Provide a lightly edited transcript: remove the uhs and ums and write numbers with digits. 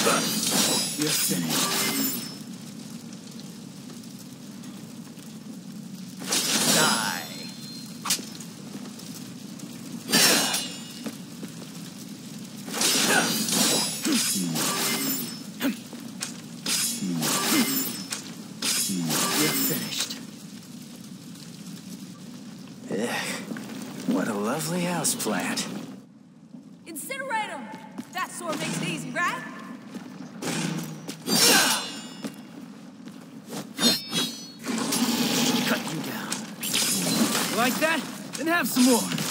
You're finished. Die. You're finished. What a lovely houseplant. Incinerate him! That sort makes it easy, right? Cut you down. You like that? Then have some more.